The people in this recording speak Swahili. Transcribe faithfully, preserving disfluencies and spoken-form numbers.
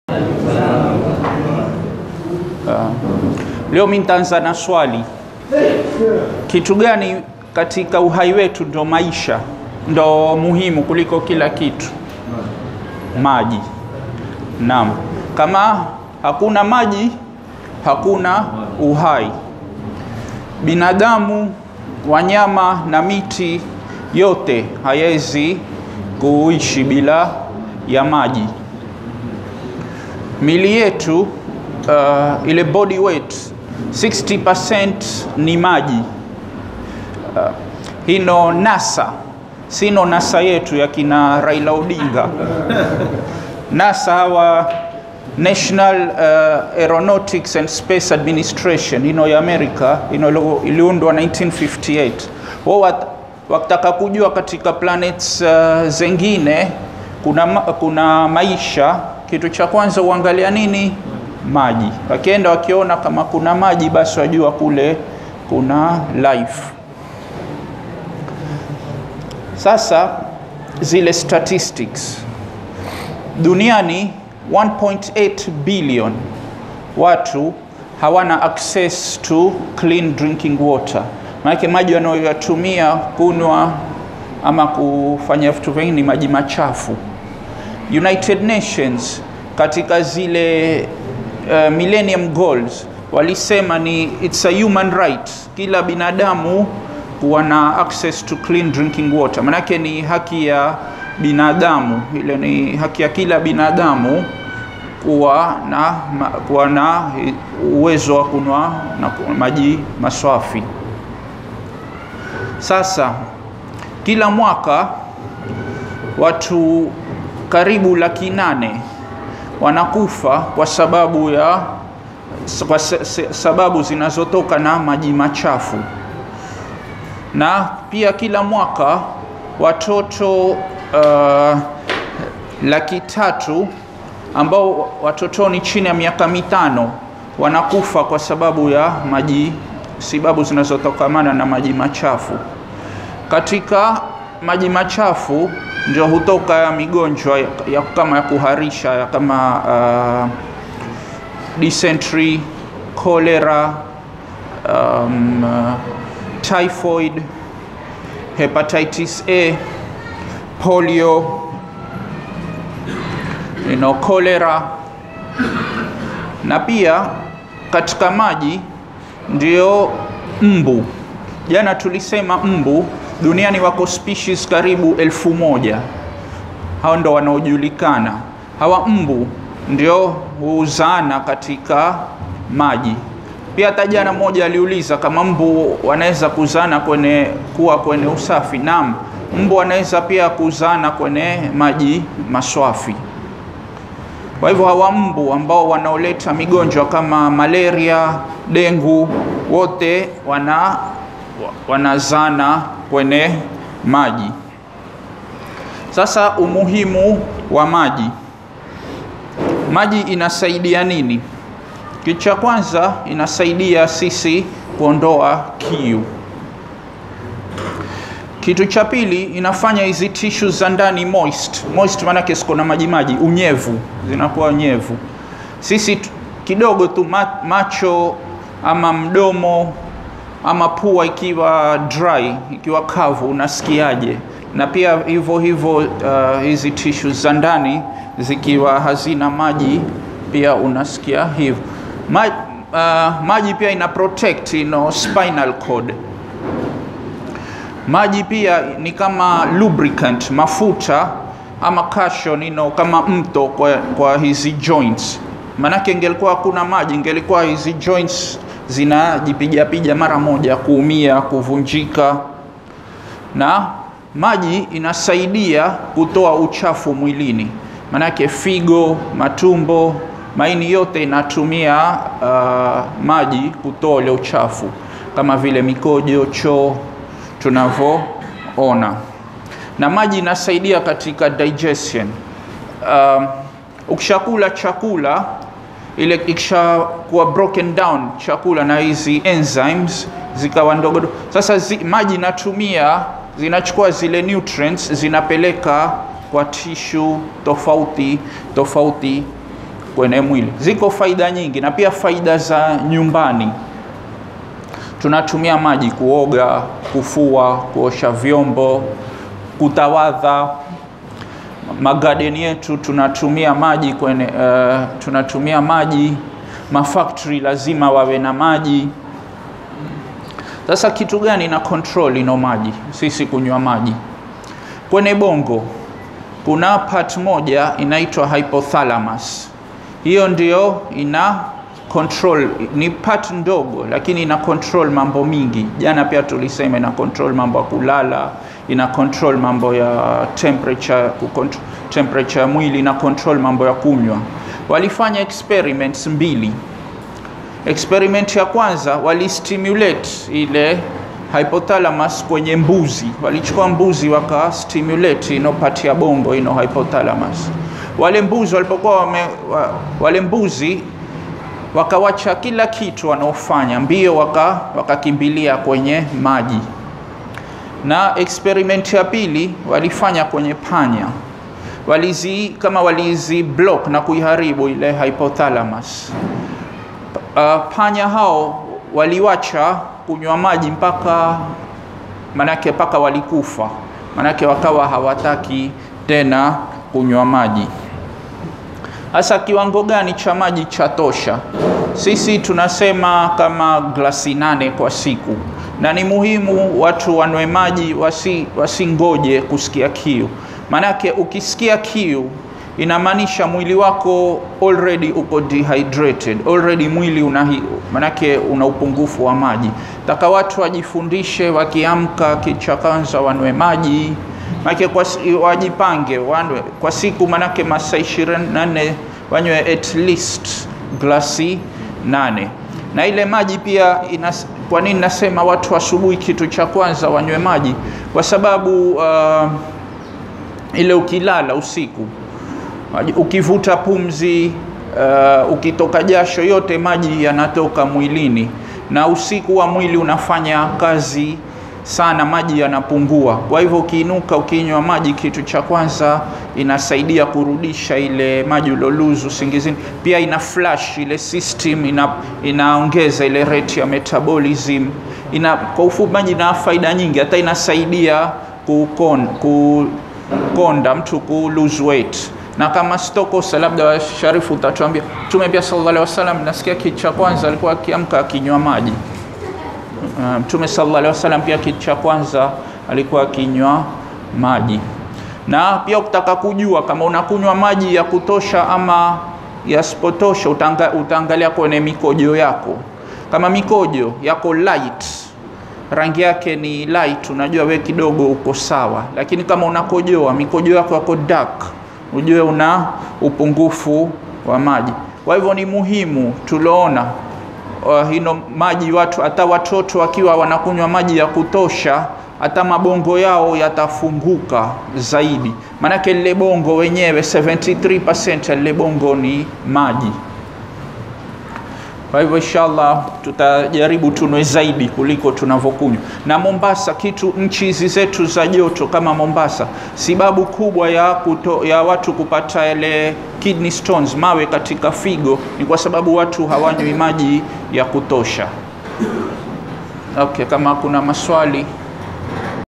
Uh, leo mimi nitaanza na swali. Kitu gani katika uhai wetu ndo maisha, ndo muhimu kuliko kila kitu? Maji. Naam. Kama hakuna maji, hakuna uhai. Binadamu, wanyama na miti yote hayawezi kuishi bila ya maji. Mili yetu, uh, ile body weight sixty percent ni maji. Uh, hino NASA, sino NASA yetu ya kina Raila Odinga. NASA hawa National uh, Aeronautics and Space Administration, hino ya Amerika, hino iliundwa nineteen fifty-eight. Wao wakitaka kujua katika planets uh, zengine kuna, kuna maisha, kitu cha kwanza uangalia nini? Maji. Wakienda wakiona kama kuna maji, basi wajua kule kuna life. Sasa zile statistics duniani, one point eight billion watu hawana access to clean drinking water. Maana maji wanayotumia kunywa ama kufanya vitu vingi ni maji machafu. United Nations katika zile uh, Millennium Goals walisema ni it's a human right, kila binadamu kuwa na access to clean drinking water. Maana ni haki ya binadamu, ile ni haki ya kila binadamu kuwa na kuwa na uwezo wa kunywa na maji masafi. Sasa kila mwaka watu karibu laki nane wanakufa kwa sababu ya kwa sababu zinazotoka na maji machafu. Na pia kila mwaka watoto uh, laki tatu ambao watoto ni chini ya miaka mitano wanakufa kwa sababu ya maji, sababu zinazotokamana na maji machafu. Katika maji machafu ndio hutoka ya migonjwa ya, ya kama ya kuharisha ya kama uh, dysentery, cholera, um, uh, typhoid, hepatitis A, polio, you know, cholera. Na pia katika maji ndio mbu. Jana tulisema mbu duniani wako species karibu elfu moja. Hao ndo wanaojulikana. Hawa mbu ndio huzaana katika maji. Pia hata jana mmoja aliuliza kama mbu wanaweza kuzana kwenye kuwa kwenye usafi. Naam, mbu wanaweza pia kuzana kwenye maji maswafi. Kwa hivyo hawa mbu ambao wanaoleta migonjwa kama malaria, dengu, wote wana wanazana kwenye maji. Sasa umuhimu wa maji. Maji inasaidia nini? Kitu cha kwanza, inasaidia sisi kuondoa kiu. Kitu cha pili, inafanya hizi tissues za ndani moist. Moist maana yake siko na maji maji, unyevu, zinakuwa unyevu. Sisi kidogo tu macho ama mdomo ama pua ikiwa dry, ikiwa kavu, unasikiaje? Na pia hivyo hivyo uh, hizi tissues za ndani zikiwa hazina maji pia unasikia hivyo. Ma, uh, maji pia ina protect, you know, spinal cord. Maji pia ni kama lubricant, mafuta ama cushion, you know, kama mto kwa, kwa hizi joints. Manake ingelikuwa kuna maji, ingelikuwa hizi joints zinajipiga piga mara moja, kuumia, kuvunjika. Na maji inasaidia kutoa uchafu mwilini. Manake figo, matumbo, maini yote inatumia uh, maji kutoa ule uchafu, kama vile mikojo, choo tunavyoona. Na maji inasaidia katika digestion. Uh, ukishakula chakula ile ikisha kuwa broken down chakula na hizi enzymes zikawa ndogo. Sasa zi, maji inatumia, zinachukua zile nutrients zinapeleka kwa tissue tofauti tofauti kwenye mwili. Ziko faida nyingi, na pia faida za nyumbani. Tunatumia maji kuoga, kufua, kuosha vyombo, kutawadha. Magadeni yetu tunatumia maji kwenye uh, tunatumia maji. Mafactory lazima wawe na maji. Sasa kitu gani na control ino maji sisi kunywa maji? Kwenye bongo kuna part moja inaitwa hypothalamus. Hiyo ndio ina control, ni part ndogo lakini ina control mambo mingi. Jana pia tulisema ina control mambo ya kulala, ina control mambo ya temperature, kucontrol temperature ya mwili, ina control mambo ya kunywa. Walifanya experiments mbili. Experiment ya kwanza wali stimulate ile hypothalamus kwenye mbuzi. Walichukua mbuzi waka stimulate ino part ya bongo, ino hypothalamus. Wale mbuzi walipokuwa wame, wa, wale mbuzi wakawacha kila kitu wanaofanya, mbio waka wakakimbilia kwenye maji. Na experiment ya pili walifanya kwenye panya. Walizi kama walizi block na kuiharibu ile hypothalamus. Uh, panya hao waliwacha kunywa maji mpaka manake mpaka walikufa. Manake wakawa hawataki tena kunywa maji. Hasa kiwango gani cha maji cha tosha? Sisi tunasema kama glasi nane kwa siku. Na ni muhimu watu wanwe maji, wasi wasingoje kusikia kiu. Manake ukisikia kiu inamaanisha mwili wako already uko dehydrated. Already mwili una manake una upungufu wa maji. Taka watu wajifundishe wakiamka kicha kwanza wanwe maji. Manake kwa wajipange wanwe kwa siku, manake masaa ishirini na nne wanywe at least glasi nane. Na ile maji pia inas, kwa nini nasema watu asubuhi kitu cha kwanza wanywe maji? Kwa sababu uh, ile ukilala usiku, ukivuta pumzi, uh, ukitoka jasho, yote maji yanatoka mwilini. Na usiku wa mwili unafanya kazi sana, maji yanapungua. Kwa hivyo ukiinuka ukinywa maji kitu cha kwanza inasaidia kurudisha ile maji uloluzu usingizini. Pia ina flash ile system, ina inaongeza ile rate ya metabolism. Ina kwa ufupi maji ina faida nyingi, hata inasaidia kukon, kukonda mtu ku lose weight. Na kama stoko labda wa Sharifu utatuambia Mtume pia sallallahu alaihi wasallam nasikia kitu cha kwanza alikuwa akiamka akinywa maji. Mtume uh, sallallahu alaihi wasallam pia kitu cha kwanza alikuwa akinywa maji. Na pia ukitaka kujua kama unakunywa maji ya kutosha ama yasipotosha, utanga, utaangalia kwenye mikojo yako. Kama mikojo yako light, rangi yake ni light, unajua we kidogo uko sawa. Lakini kama unakojoa mikojo yako yako dark, ujue una upungufu wa maji. Kwa hivyo ni muhimu tuloona uh, hino maji, watu hata watoto wakiwa wanakunywa maji ya kutosha, hata mabongo yao yatafunguka zaidi. Manake lile bongo wenyewe seventy-three percent lile bongo ni maji. Kwa hivyo inshallah tutajaribu tunwe zaidi kuliko tunavyokunywa. Na Mombasa, kitu nchi hizi zetu za joto kama Mombasa, sababu kubwa ya kuto, ya watu kupata ile kidney stones, mawe katika figo, ni kwa sababu watu hawanywi maji ya kutosha. Okay, kama kuna maswali